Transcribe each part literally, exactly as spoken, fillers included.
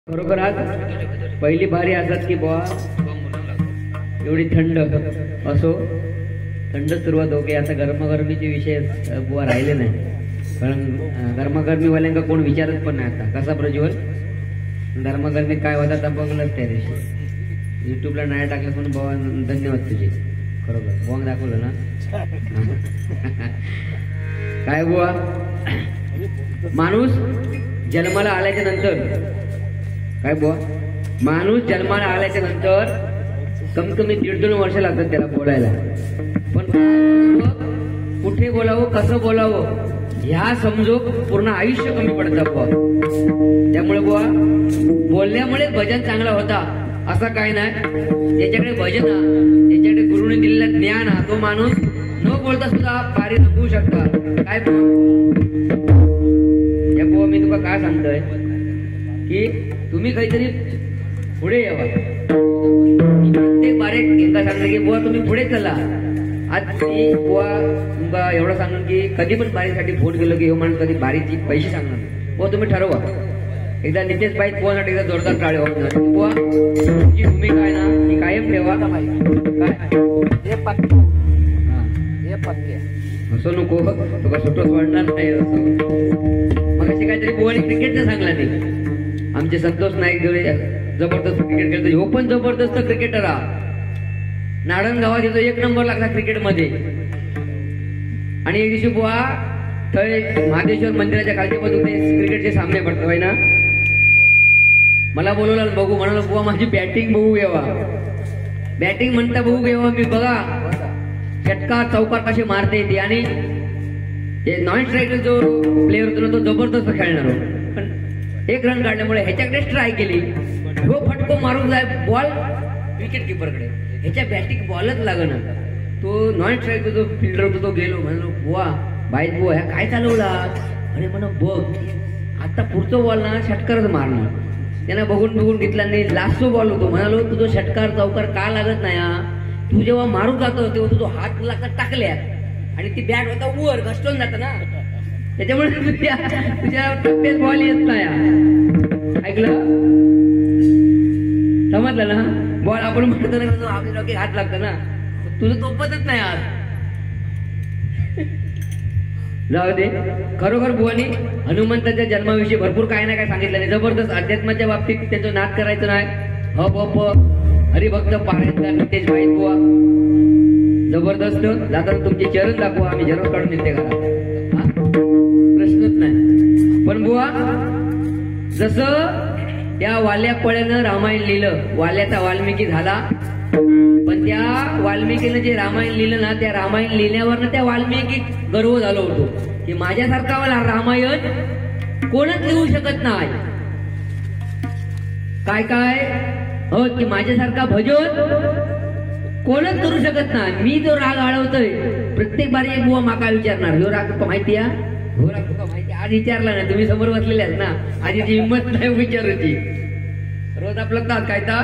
खरोखर आज पहिली बारी असतात की बुवा एवढी थंड असो, थंड सुरुवात हो की आता गरमागरमीचे विषय बुवा राहिले नाही. कारण गरमागरमीवाल्यांका कोण विचारत पण नाही. आता कसा प्रज्वल गरमागरमी काय होता बघलंच त्या दिवशी युट्यूबला नाही टाकलं पण बुवा धन्यवाद तुझे. खरोखर बुवा दाखवलं ना काय बुवा. माणूस जन्माला आल्याच्या नंतर काय बुवा माणूस जन्माला आल्याच्या नंतर कमी कमी दीड दोन वर्ष लागतात त्याला बोलायला. पण कुठे बोलावं कसं बोलावं ह्या समजो पूर्ण आयुष्य कमी पडतं बुवा. त्यामुळे बुवा बोलल्यामुळे भजन चांगला होता असं काय नाही. ज्याच्याकडे भजन ज्याच्याकडे गुरुने दिलेलं ज्ञान हा तो माणूस न बोलता सुद्धा पारी नभू शकता. काय या बुवा मी तुका काय सांगतोय की तुम्ही काहीतरी पुढे यावा. प्रत्येक बारेक एकदा सांगलं की बुवा तुम्ही पुढे चला. आज मी बुवा तुमका एवढं सांगून की कधी पण बारीसाठी फोन केलं की हो माणूस कधी बारीची पैसे सांगणार बुवा तुम्ही ठरवा. एकदा नितेश बाई फोनसाठी एकदा जोरदार टाळे होणार बुवा. तुमची भूमिका आहे ना ती कायम ठेवा. काय असं नको तुका सुटच वाढणार नाही. मग अशी काहीतरी बुवानी क्रिकेटचं सांगला नाही. आमचे संतोष नाईक जेवढे जबरदस्त क्रिकेट खेळतो ह्यो पण जबरदस्त क्रिकेटर हा. नाडण गावात येतो एक नंबर लागला क्रिकेटमध्ये. आणि एक दिवशी बुवा थंय महादेश्वर मंदिराच्या खालच्या बाजूने क्रिकेटचे सामने पडतो आहे ना. मला बोलवलं बघू म्हणाल बुवा माझी बॅटिंग बघू घ्यावा. बॅटिंग म्हणता बघू घ्यावा मी बघा षटकार चौकार कसे मारते येते. आणि ते नॉन स्ट्रायकर जो प्लेअर होतो ना तो जबरदस्त खेळणार होता. पण एक रन काढल्यामुळे ह्याच्याकडे ट्राय केली. हो फटको मारून जाय बॉल विकेट किपरकडे. ह्याच्या बॅटिंग बॉलच लागना. तो नॉन स्ट्रायकर जो फिल्डर होतो तो गेलो म्हणलो बुवा बाईत बुवा ह्या काय चालवला. अरे म्हण बघ आता पुढचं बॉल ना षटकारच मारणार. त्यांना बघून बघून घेतला नाही. लास्टचा बॉल होतो म्हणालो तुझं षटकार चौकार का लागत नाही. तू जेव्हा मारून जातो तेव्हा तुझा हात लागतात टाकल्या आणि ती बॅट होता वर घसटून जात ना. त्याच्यामुळे तुझ्या तुझ्या टप्प्यात बॉल येत नाही. ऐकलं समजलं ना. बॉल आपण म्हणतो ना आपल्या डोके हात लागतं ना तुझं तोपतच नाही आज. जाऊ दे. खरोखर बुवानी हनुमंताच्या जन्माविषयी भरपूर काय ना काय सांगितलं नाही. जबरदस्त अध्यात्माच्या बाबतीत त्यांचं नाद करायचं नाही. हप हप हरिभक्त पारायण नितेश भाई बुवा जबरदस्त. जाताना तुमचे चरण दाखवा आम्ही जरूर काढून येते घरा प्रश्नच नाही. पण बुवा जसं त्या वाल्या कोळ्यानं रामायण लिहिलं वाल्याचा वाल्मिकी झाला. पण त्या वाल्मिकीनं जे रामायण लिहिलं ना त्या रामायण लिहिल्यावर त्या वाल्मिकी गर्व झालो होतो की माझ्यासारखा मला रामायण कोणच लिहू शकत नाही. काय काय हो की माझ्यासारखा भजन कोणच करू शकत नाही. मी जो राग आळवतोय प्रत्येक बारी एक बुवा माका विचारणार ह्यो राग तुका माहिती आहे. हो राग तुका माहिती आज विचारला नाही. तुम्ही समोर बसलेले आहेत ना आधीची हिंमत नाही विचारायची. रोज आपलं तात काय ता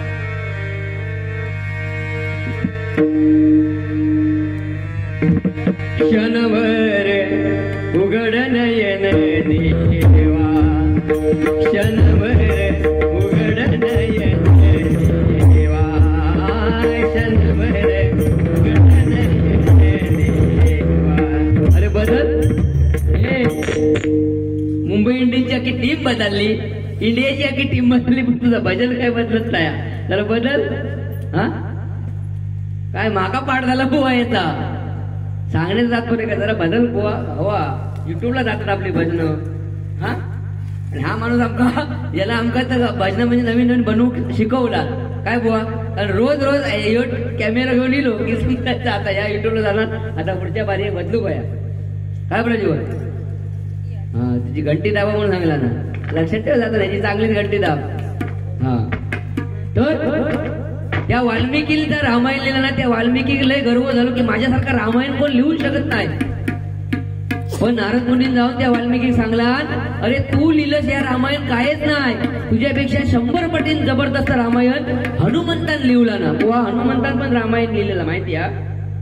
क्षणभर उघड नयन देवा क्षणभर उघड नयन देवा क्षणभर उघड नयन देवा. अरे बदल हे मुंबई इंडियन्सची अख्खी टीम बदलली. इंडियाची अख्खी टीम बदलली पण तुझं भजन काय बदलत नाही. जरा बदल हा काय माका पाठ झाला बुवा याचा सांगण्यात जातो रे का जरा बदल बुवा हवा. युट्यूबला जातात आपली भजन हा. हा माणूस आमका याला आमका तर भजन म्हणजे नवीन नवीन बनवू शिकवला काय बुवा. कारण रोज रोज कॅमेरा घेऊन येलो की समजायचं आता या युट्यूबला जाणार आता पुढच्या बारी बदलू बया काय प्रज्वल. हा तुझी घंटी दाबा म्हणून सांगला ना लक्षात ठेव जातं त्याची चांगलीच घंटी दाब. हा तर त्या वाल्मिकीला रामायण लिहिलं ना त्या वाल्मिकी लय गर्व झालो की माझ्यासारखा रामायण कोण लिहू शकत नाही. पण नारद मुनींनी जाऊन त्या वाल्मिकी सांगला अरे तू लिहिलंस या रामायण कायच नाही. तुझ्यापेक्षा शंभर पटीन जबरदस्त रामायण हनुमंतान लिहिला ना. बुवा हनुमंतान पण रामायण लिहिलेलं माहिती आहे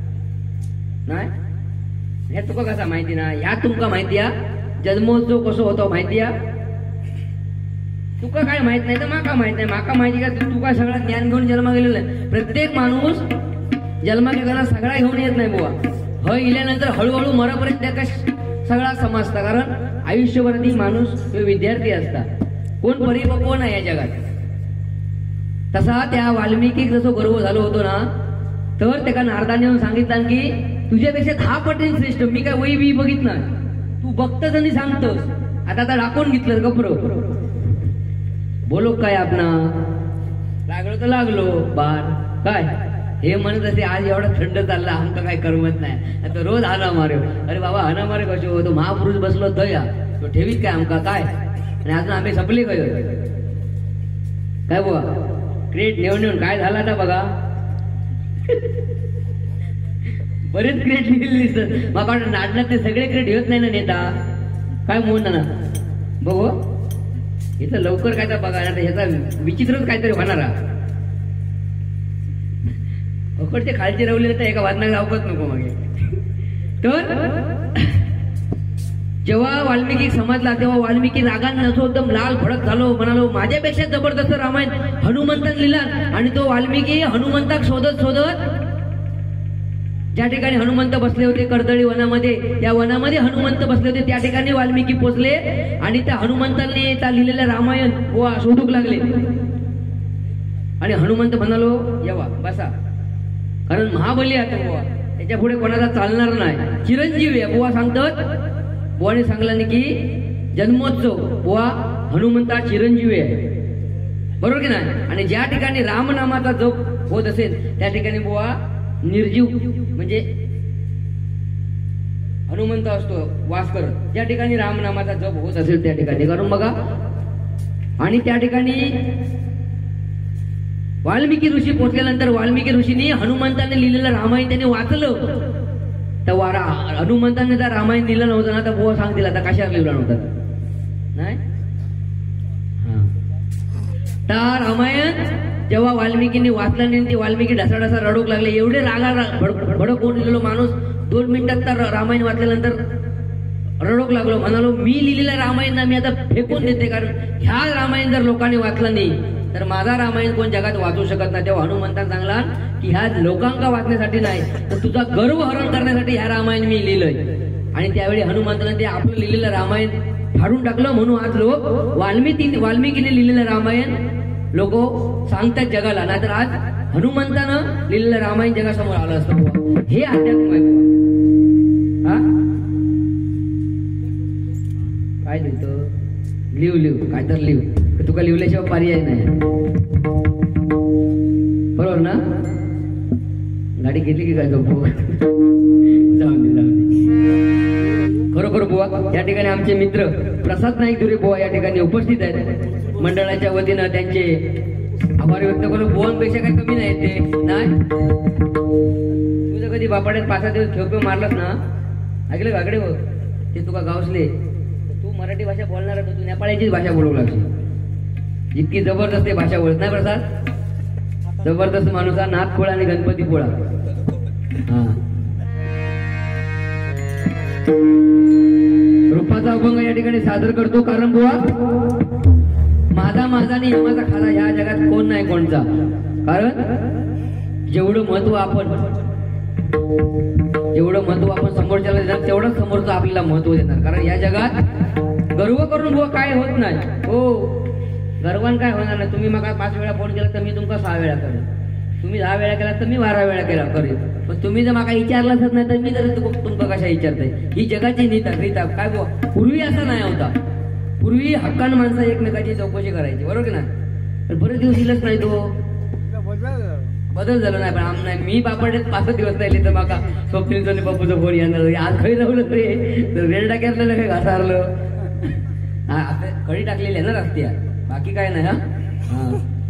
नाही. हे तुका कसा माहिती ना. ह्या तुमका माहिती आहे जन्मोत्सव कसो होतो माहिती आहे. तुका काय माहित नाही तर माका माहित नाही, माका माहिती का तुका सगळा ज्ञान घेऊन जन्मा गेलेला आहे. प्रत्येक माणूस जन्मा घेताना सगळा घेऊन येत नाही बुवा. ह इल्यानंतर हळूहळू मरापर्यंत त्याका सगळा समजता. कारण आयुष्यभर ती माणूस विद्यार्थी असता, कोण परिपक्व नाही या जगात. तसा त्या वाल्मिकी जसं गर्व झालो होतो ना, तर त्याला नारदाने येऊन सांगितलं की तुझ्यापेक्षा दहा पटीने श्रेष्ठ. मी काय वही बी बघित ना, तू बघतस आणि सांगतोस. आता आता दाखवून घेतलं गप्र बोलो काय आपणा लागलो तर लागलो बार काय हे म्हणत असे. आज एवढा थंड चालला आमका काय करमत नाही, आता रोज हाना मारे. अरे बाबा हाना मारे कशो, तो महापुरुष बसलो दया तो ठेवीत काय आमका काय. आणि अजून आम्ही संपले काय काय बुवा क्रेट नेऊन नेऊन काय झाला आता बघा. बरेच क्रेट लिहिले दिसत मला वाटतं नाटकात ते सगळे क्रेट येत नाही ना नेता काय म्हणून ना बघू इथं लवकर काय तर बघा ना ह्याचा विचित्रच काहीतरी होणार. अकडचे खालचे रवले तर एका वादनाला अवकत नको मागे. तर जेव्हा वाल्मिकी समजला तेव्हा वाल्मिकी रागाने नसो एकदम लाल भडक झालो, म्हणालो माझ्यापेक्षा जबरदस्त रामायण हनुमंतान लिहिला. आणि तो वाल्मिकी हनुमंताक शोधत शोधत ज्या ठिकाणी हनुमंत बसले होते कर्दळी वनामध्ये, त्या वनामध्ये हनुमंत बसले होते त्या ठिकाणी वाल्मिकी पोचले. आणि त्या हनुमंतांनी त्या लिहिलेलं रामायण बुवा शोधूक लागले. आणि हनुमंत म्हणालो येवा बसा, कारण महाबली आता बुवा त्याच्या पुढे कोणाला चालणार नाही, चिरंजीवी आहे बुवा सांगतात. बुवाने सांगला की जन्मोत्सव बुवा हनुमंता चिरंजीवी आहे, बरोबर की नाही. आणि ज्या ठिकाणी रामनामाचा जप होत असेल त्या ठिकाणी बुवा निर्जीव म्हणजे हनुमंत असतो वास करत. ज्या ठिकाणी रामनामाचा जप होत असेल त्या ठिकाणी करून बघा. आणि त्या ठिकाणी वाल्मिकी ऋषी पोचल्यानंतर वाल्मिकी ऋषींनी हनुमंताने लिहिलेलं रामायण त्यांनी वाचलं. तर वारा हनुमंताने त्या रामायण लिहिलं नव्हतं ना तर बुवा सांगतील आता कशावर लिहिला नव्हता नाही. तर रामायण जेव्हा वाल्मिकींनी वाचलं नाही ते वाल्मिकी ढसाढसा रडूक लागले. एवढे रागा भडक होऊन लिहिलेलो माणूस दोन मिनिटात तर रामायण वाचल्यानंतर रडूक लागलो. म्हणालो मी लिहिलेलं रामायण ना मी आता फेकून देते, कारण ह्या रामायण जर लोकांनी वाचलं नाही तर माझा रामायण कोण जगात वाचू शकत नाही. तेव्हा हनुमंतान सांगला की ह्या लोकांका वाचण्यासाठी नाही तर तुझा गर्व हरण करण्यासाठी ह्या रामायण मी लिहिलंय. आणि त्यावेळी हनुमंताने ते आपलं लिहिलेलं रामायण फाडून टाकलं. म्हणून आज लोक वाल्मिकी वाल्मिकीने लिहिलेलं रामायण लोक सांगतात जगाला, नाहीतर आज हनुमंतानं लिहिलेलं रामायण जगासमोर आलं असतं. हे अध्यात्म आहे. हा काय लिहितो लिहू लिहू काय तर लिहू, तुका लिहिल्याशिवाय पर्याय नाही, बरोबर ना. गाडी घेतली की काय गप्पू जाऊन दे जाऊन दे. खरोखर बुवा या ठिकाणी आमचे मित्र प्रसाद नाईक दुरे बुवा या ठिकाणी उपस्थित आहेत. मंडळाच्या वतीनं त्यांचे आभार व्यक्त करू. बुवांपेक्षा काही कमी नाही ते नाही. तुझं कधी बापाड्यात पाच सहा दिवस खेळपे मारलास ना ऐकलं काकडे बघ ते तुका गावसले तू मराठी भाषा बोलणार तर तू नेपाळीचीच भाषा बोलू लागली. इतकी जबरदस्त भाषा बोलत नाही प्रसाद. जबरदस्त माणूस हा नाथ खोळा आणि गणपती पोळा. हा रूपाचा अभंग या ठिकाणी सादर करतो. कारण बुवा माझा माझा आणि यमाचा खाला ह्या जगात कोण नाही कोणचा. कारण जेवढं महत्व आपण जेवढं महत्व आपण समोरच्याला देणार तेवढंच समोरचं आपल्याला महत्व देणार. कारण या जगात गर्व करून बुवा काय होत नाही. हो गर्वान काय होणार नाही. तुम्ही मग पाच वेळा फोन केला तर मी तुमका सहा वेळा करेन, तुम्ही दहा वेळा केला तर मी बारा वेळा केला करेन. पण तुम्ही जर माका विचारलाच नाही तर मी जर तुमका कशा विचारताय. ही जगाची नीता रीता काय बुवा पूर्वी असा नाही होता. पूर्वी हक्कान माणसं एकमेकाची चौकशी करायची, बरोबर ना. पण बरेच दिवस दिलंच नाही, तो बदल झाला नाही. पण आम नाही मी बापाड्यात पाच दिवस राहिले तर माका स्वप्नीचं बापूचं फोन येणार आज खरी राहलं रे रेल टाक्यातलं काय घासारलं. हा आता खडी टाकलेली आहे ना रस्त्या, बाकी काय नाही. हा